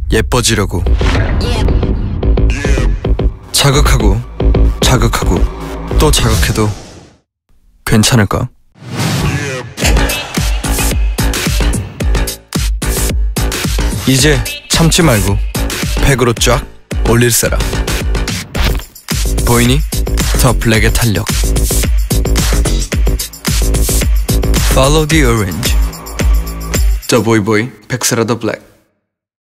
예뻐지려고 자극하고 자극하고 또 자극해도 괜찮을까? 이제 참지 말고 팩으로 쫙 올릴세라. 보이니? 더 블랙의 탄력. Follow the orange. 더 보이보이 백세라 더 블랙.